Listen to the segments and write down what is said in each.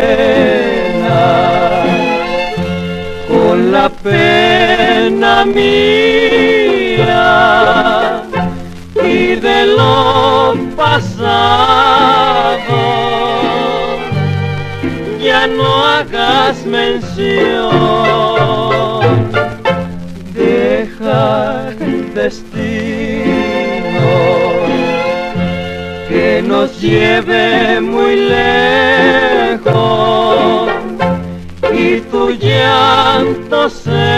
con la pena mía y de lo pasado ya no hagas mención. Deja el destino que nos lleve muy lejos y tu llanto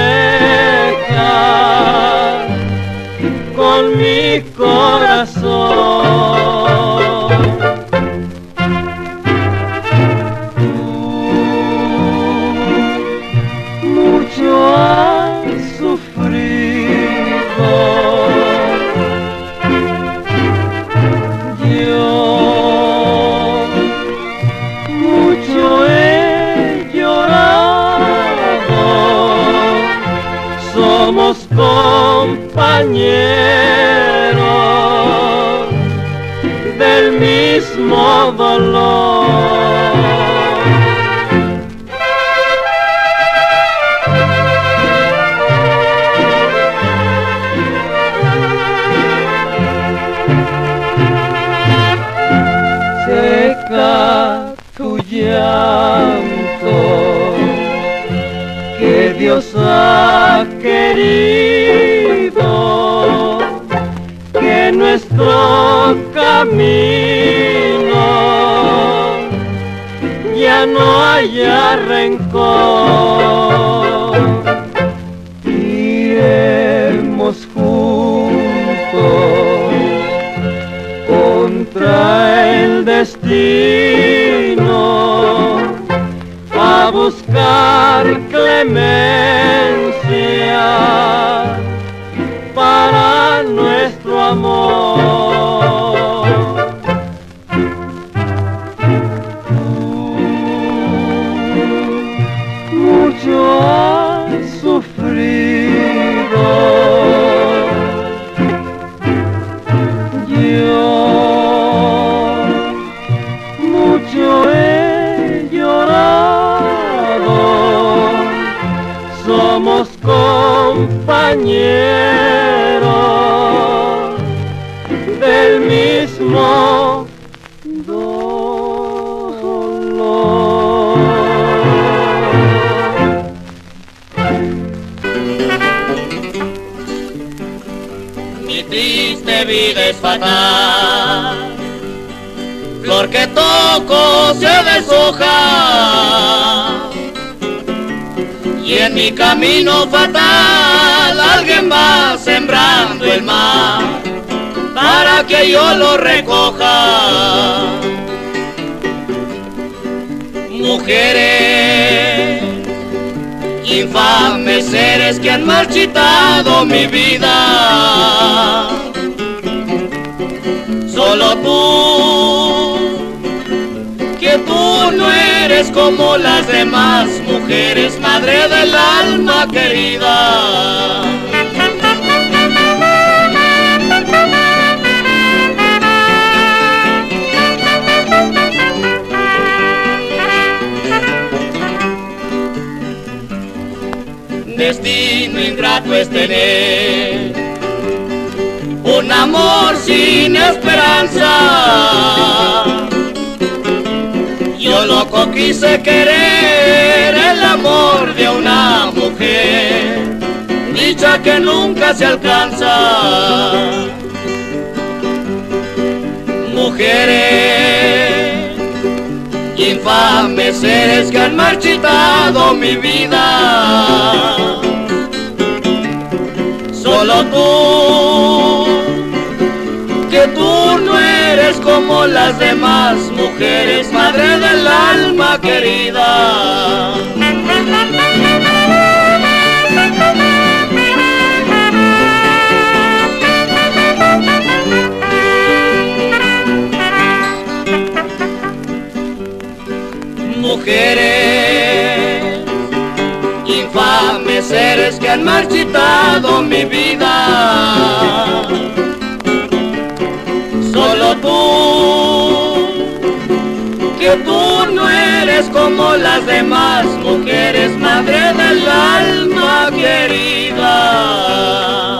seca con mi corazón. Tú mucho has sufrido, yo mucho he llorado. Somos compañeros del mismo dolor. Seca tu llanto, que Dios ha querido que nuestro camino ya no haya rencor. Iremos juntos contra el destino a buscar clemencia para nuestro amor. Tú mucho has sufrido, yo mucho he llorado. Somos compañeros del mismo dolor. Mi triste vida es fatal, flor que toco se deshoja, y en mi camino fatal alguien va sembrando el mal para que yo lo recoja. Mujeres, infames seres que han marchitado mi vida, solo tú, que tú no eres como las demás mujeres, madre del alma querida. Destino ingrato es tener un amor sin esperanza. Yo loco quise querer el amor de una mujer, dicha que nunca se alcanza. Mujeres, infames seres que han marchitado mi vida, solo tú, que tú no eres como las demás mujeres, madre del alma querida. Mujeres, infames seres que han marchitado mi vida, solo tú, que cambio tú no eres como las demás mujeres, madre del alma querida.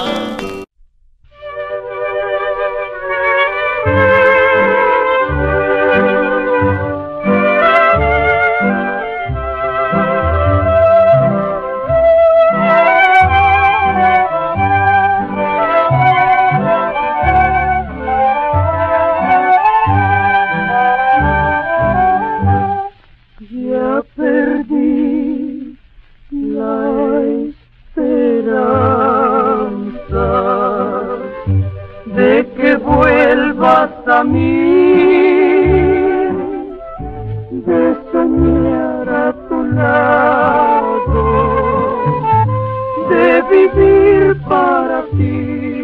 A mí, de soñar a tu lado, de vivir para ti.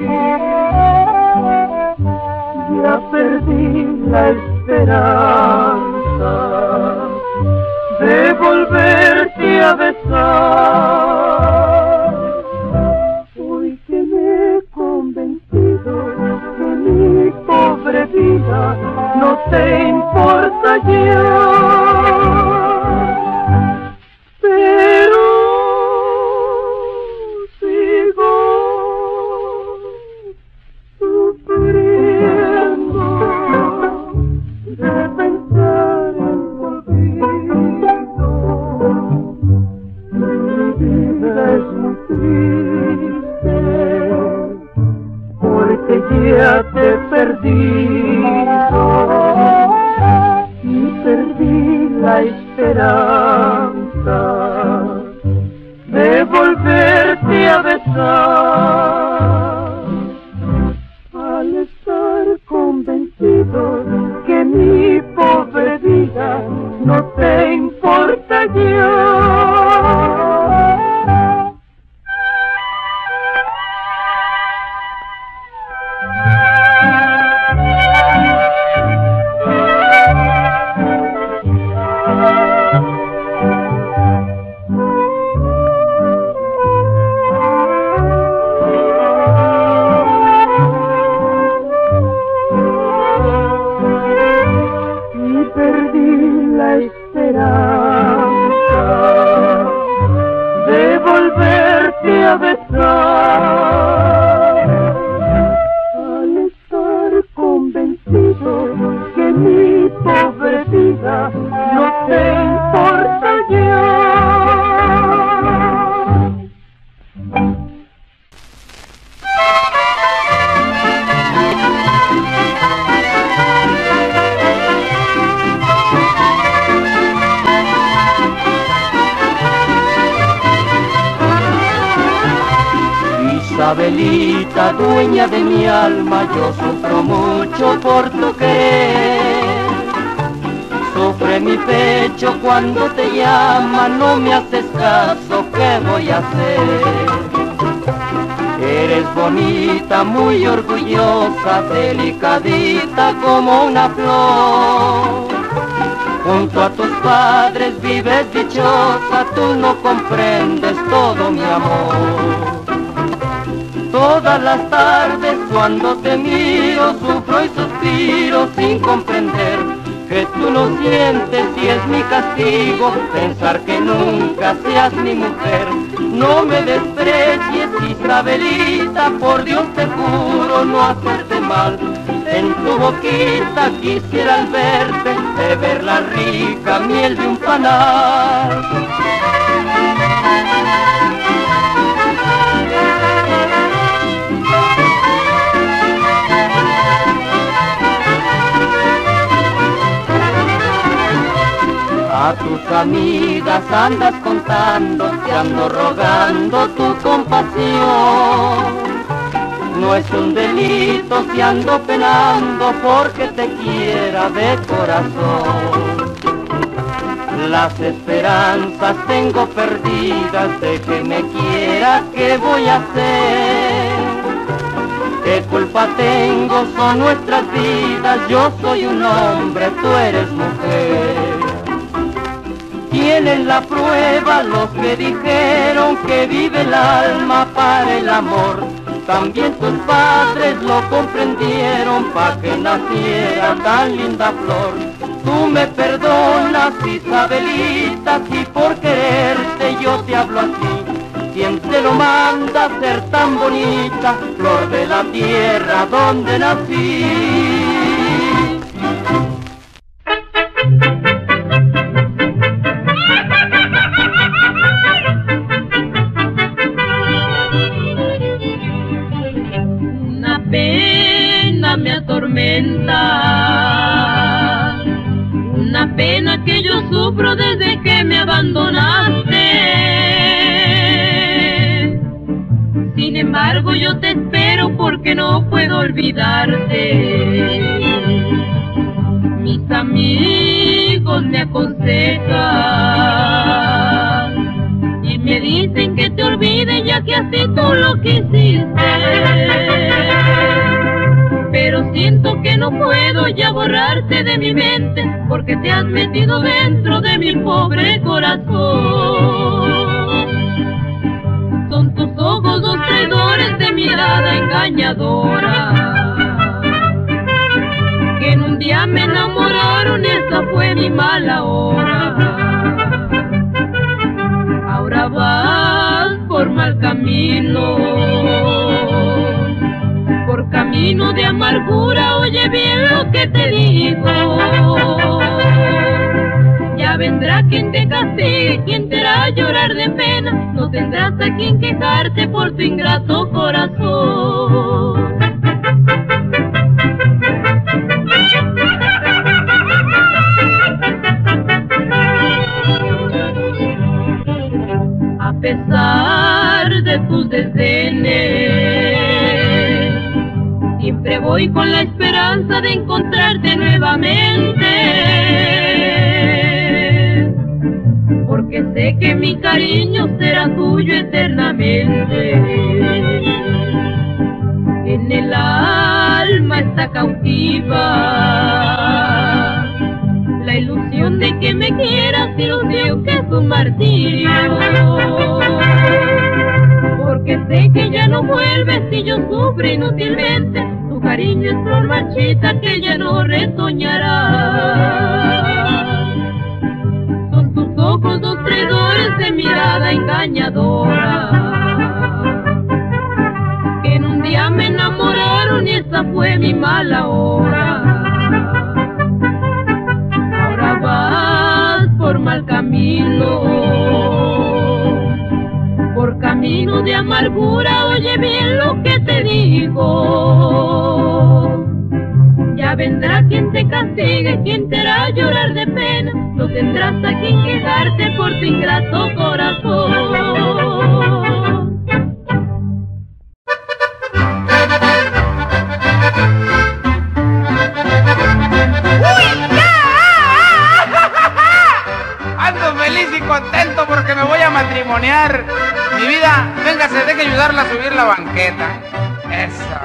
Ya perdí la esperanza de volverte a besar. Hoy que me he convencido que mi pobre vida no te importa ya, pero sigo sufriendo de pensar en tu olvido. Mi vida es muy triste porque ya te he perdido y perdí la esperanza de volverte a besar. Al estar convencido que mi pobre vida no te importa ya. De volverte a besar, al estar convencido que mi pobre vida no te importa ya. Isabelita, dueña de mi alma, yo sufro mucho por tu querer. Sufre mi pecho cuando te llama, no me haces caso, ¿qué voy a hacer? Eres bonita, muy orgullosa, delicadita como una flor. Junto a tus padres vives dichosa, tú no comprendes todo mi amor. Todas las tardes cuando te miro sufro y suspiro sin comprender que tú no sientes y es mi castigo pensar que nunca seas mi mujer. No me desprecies, Isabelita, por Dios te juro no hacerte mal. En tu boquita quisiera al verte beber la rica miel de un panal. A tus amigas andas contando, te ando rogando tu compasión. No es un delito si ando penando porque te quiera de corazón. Las esperanzas tengo perdidas de que me quiera, ¿qué voy a hacer? ¿Qué culpa tengo? Son nuestras vidas, yo soy un hombre, tú eres mujer. Tienen la prueba los que dijeron que vive el alma para el amor. También tus padres lo comprendieron pa' que naciera tan linda flor. tú me perdonas, Isabelita, si por quererte yo te hablo así. ¿Quién te lo manda a ser tan bonita, flor de la tierra donde nací? Una pena me atormenta, una pena que yo sufro desde que me abandonaste. Sin embargo yo te espero porque no puedo olvidarte. Mis amigos me aconsejan y me dicen que te olvides ya que así tú lo quisiste. Pero siento que no puedo ya borrarte de mi mente porque te has metido dentro de mi pobre corazón. Son tus ojos dos traidores de mirada engañadora, que en un día me enamoraron, esa fue mi mala hora. Ahora vas por mal camino, por camino de amargura, oye bien lo que te digo. Ya vendrá quien te castigue, quien te hará llorar de pena, no tendrás a quien quejarte por tu ingrato corazón. A pesar de tus desdenes, siempre voy con la esperanza de encontrarte nuevamente. Porque sé que mi cariño será tuyo eternamente. En el alma está cautiva la ilusión de que me quieras, ilusión que es un martirio. Porque sé que ya no vuelves y yo sufro inútilmente. Tu cariño es flor marchita que ya no retoñará. Ojos dos traidores de mirada engañadora, que en un día me enamoraron y esa fue mi mala hora. Ahora vas por mal camino, por camino de amargura, oye bien lo que te digo. Ya vendrá quien te castigue, quien te hará llorar de pena, no tendrás a quien quejarte por tu ingrato corazón. ¡Uy, ya! Ando feliz y contento porque me voy a matrimoniar. Mi vida, véngase, deje ayudarla a subir la banqueta. Eso.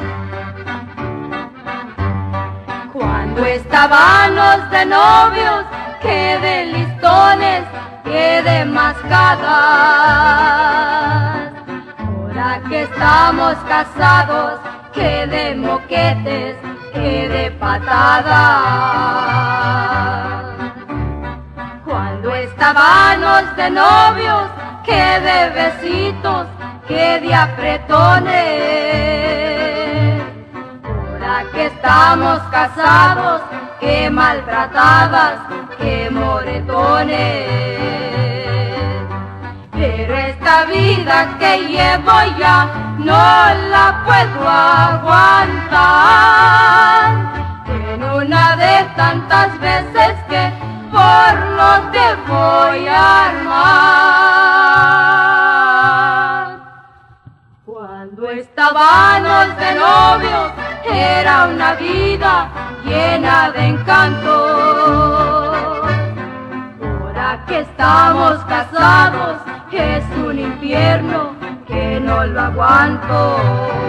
Cuando estábamos de novios, qué de listones, qué de mascadas. Ahora que estamos casados, qué de moquetes, qué de patadas. Cuando estábamos de novios, qué de besitos, qué de apretones. Ahora que estamos casados, qué maltratadas, qué moretones. Pero esta vida que llevo ya no la puedo aguantar. En una de tantas veces que por no te voy a armar. Cuando estábamos de novios era una vida llena de encanto. Ahora que estamos casados es un infierno que no lo aguanto.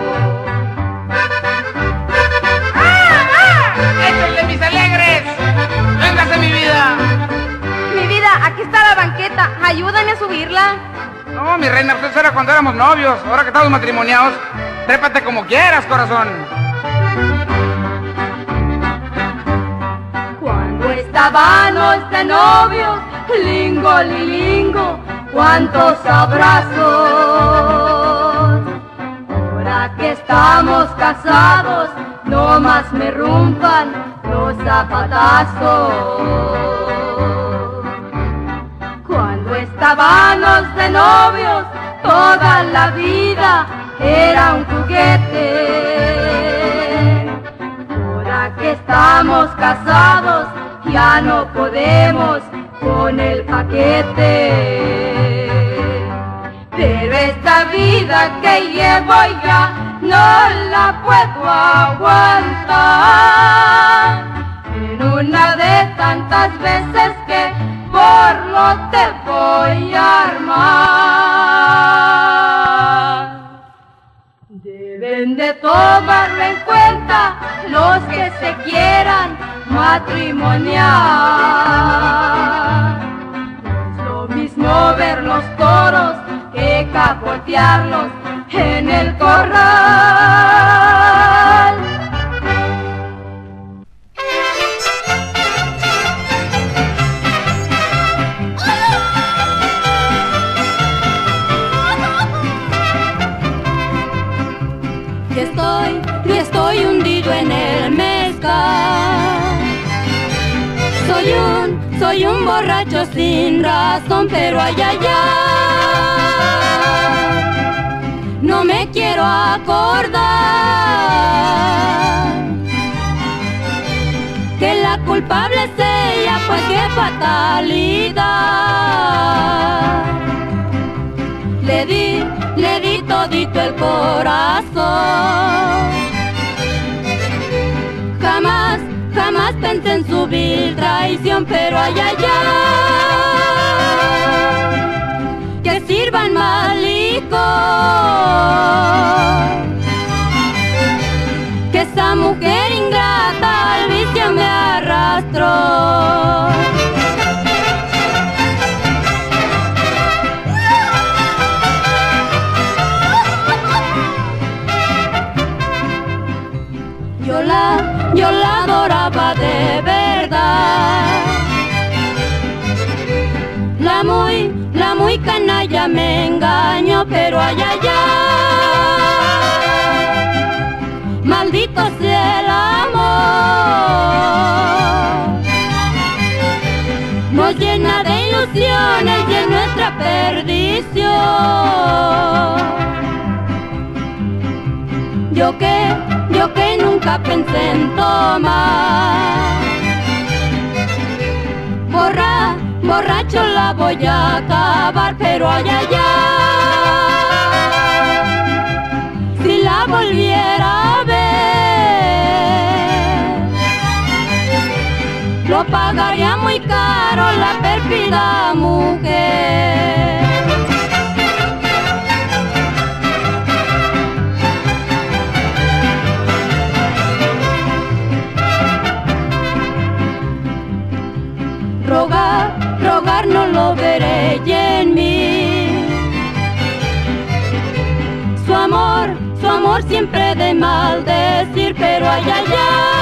¡Échenle, mis alegres! ¡Véngase, mi vida! Mi vida, aquí está la banqueta, ayúdame a subirla. No, mi reina, pues eso era cuando éramos novios. Ahora que estamos matrimoniados, trépate como quieras, corazón. Cuando estábamos de novios, lingo, lilingo, cuántos abrazos. Ahora que estamos casados, no más me rompan los zapatazos. Cuando estábamos de novios, toda la vida era un juguete. Ahora que estamos casados, ya no podemos con el paquete. Pero esta vida que llevo ya no la puedo aguantar. En una de tantas veces que por lo te voy a armar. Deben de tomarlo en cuenta los que se quieran matrimoniar. Es lo mismo ver los toros que capotearlos en el corral. Y estoy hundido en el mezcal. Soy un borracho sin razón, pero ay, ay, ay, no me quiero acordar que la culpable es ella, pues qué fatalidad. Le di todito el corazón. Jamás pensé en su vil traición, pero ay, ay, ay, que sirvan mal licor, que esa mujer ingrata al vicio me arrastró. Yo la adoraba de verdad. La muy canalla me engañó, pero ay, ay, ay, maldito sea el amor. Nos llena de ilusiones y es nuestra perdición. Yo que nunca pensé en tomar, borracho la voy a acabar, pero ay, ay, ay, si la volviera a ver, lo pagaría muy caro la pérfida mujer. Rogar no lo veré y en mí. Su amor siempre de maldecir, pero ay, ay,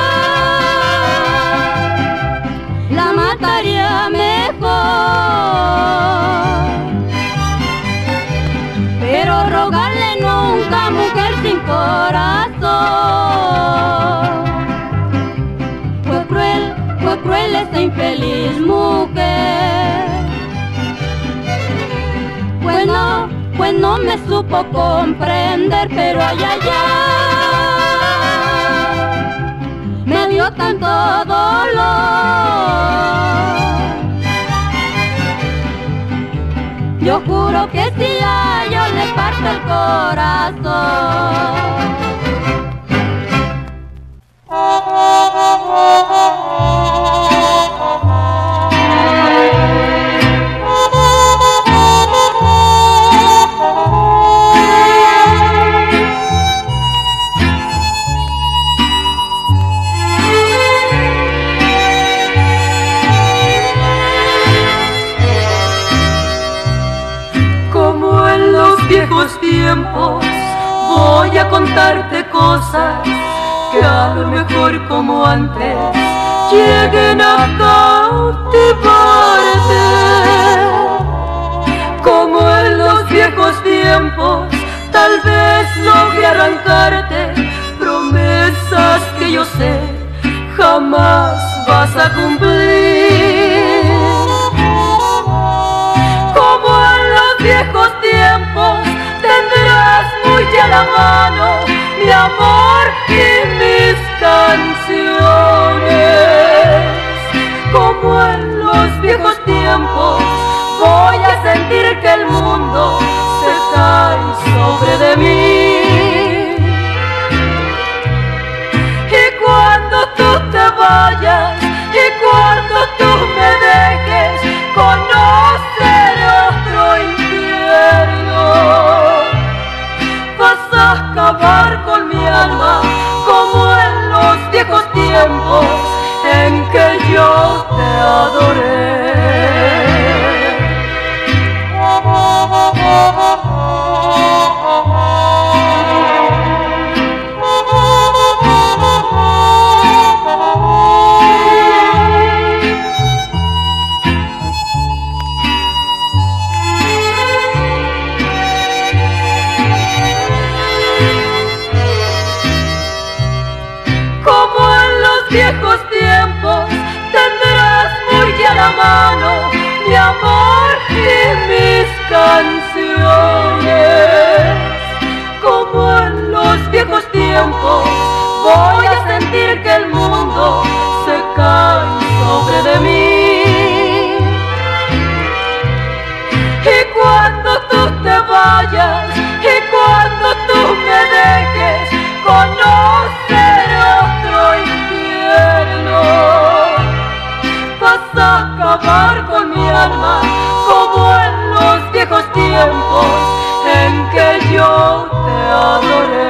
ay, la mataría mejor. Pero rogarle nunca, mujer sin corazón. Fue cruel esa infeliz mujer. Pues no me supo comprender, pero ay, ay, ay, me dio tanto dolor. Yo juro que si a yo le parto el corazón. Viejos tiempos, voy a contarte cosas que a lo mejor como antes lleguen a cautivarte, como en los viejos tiempos. Tal vez logre arrancarte promesas que yo sé jamás vas a cumplir. Como en los viejos tiempos tendrás muy a la mano mi amor y mis canciones. Como en los viejos tiempos voy a sentir que el mundo se cae sobre de mí. Y cuando tú te vayas, y cuando tú me dejes, conocer otro infierno. Vas a acabar con mi alma como en los viejos tiempos en que yo te adoré. Viejos tiempos tendrás muy a la mano mi amor y mis canciones. Como en los viejos tiempos voy a sentir que el mundo se cae sobre de mí. Y cuando tú te vayas, y cuando tú me dejes, conocer otro infierno. Vas a acabar con mi alma como en los viejos tiempos en que yo te adoré.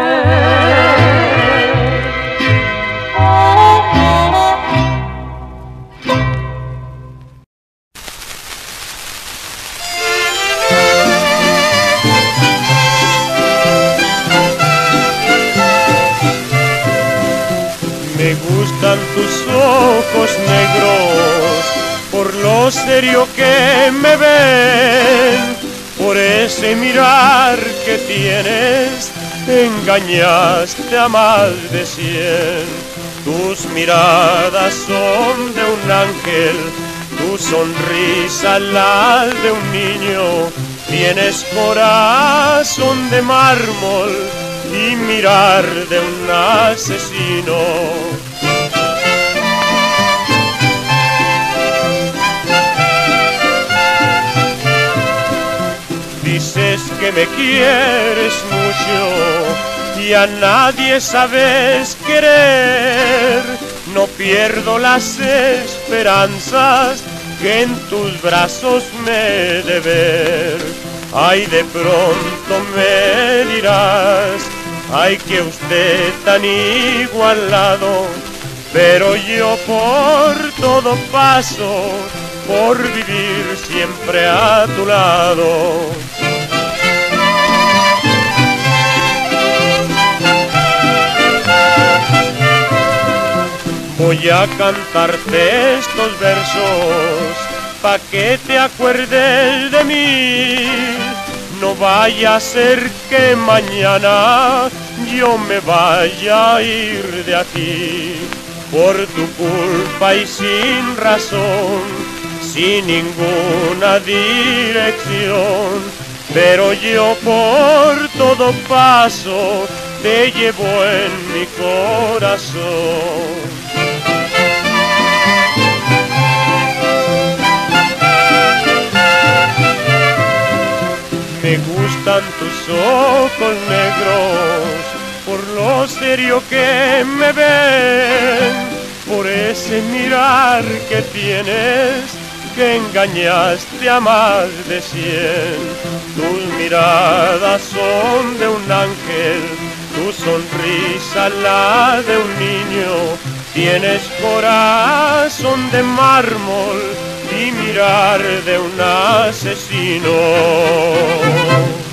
Me gustan tus ojos negros, por lo serio que me ven, por ese mirar que tienes, engañaste a más de 100. Tus miradas son de un ángel, tu sonrisa la de un niño, tienes corazón de mármol y mirar de un asesino. Dices que me quieres mucho y a nadie sabes querer. No pierdo las esperanzas que en tus brazos me he de ver. Ay, de pronto me dirás, ay, que usted tan igualado, pero yo por todo paso, por vivir siempre a tu lado. Voy a cantarte estos versos pa' que te acuerdes de mí. No vaya a ser que mañana yo me vaya a ir de aquí. Por tu culpa y sin razón, sin ninguna dirección. Pero yo por todo paso te llevo en mi corazón. Me gustan tus ojos negros, por lo serio que me ven, por ese mirar que tienes, que engañaste a más de 100. Tus miradas son de un ángel, tu sonrisa la de un niño, tienes corazón de mármol y mirar de un asesino.